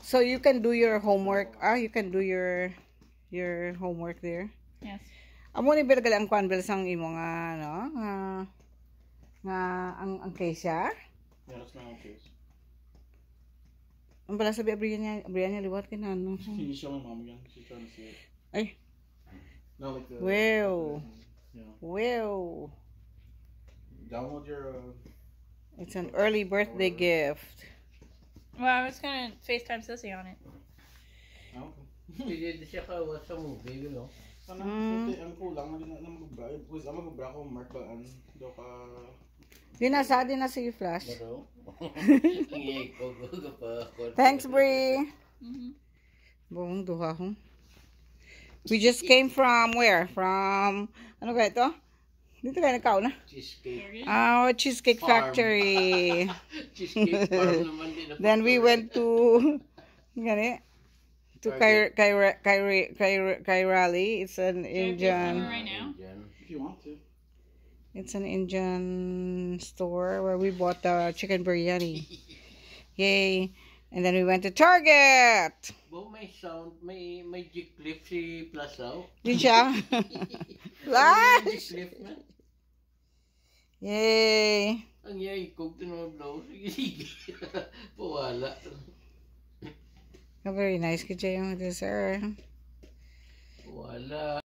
So you can do your homework. You can do your homework there. Yes. Amo ni bil ang kwan bil sang imo nga no nga ang case ya. Yeah, that's my own case. Ang bala sabi abriyan niya liwat kinano. Can you show my mom again? She's trying to see it. Ay. No, like the. Wow. Yeah. Wow. Download your. It's an early birthday gift. Well, I was gonna FaceTime Sissy on it. Oh, Hindi siya kawas sa movie, you know. sana ang kulang na mag-bra. Because I'm mag-bra ko mark baan do ka. Di na sige flash. Pero, ingay ko pa. Thanks, Bree. Buong duha ho. We just came from where? From ano kaya ito? Dito kayo nagkao na? Cheesecake. Cheesecake Farm. Factory. Cheesecake farm naman din. Then we went to gani to Kairali. It's an Indian. Right now. If you want to. It's an Indian store where we bought the chicken biryani. Yay! And then we went to Target. Bo, may sound, may G-clip si Plazaw. Din siya. Flash! G-clip na. Yay! Ang yay, kung tinod daw, sige. Pawala. Very nice. Good job yung dessert. Wala.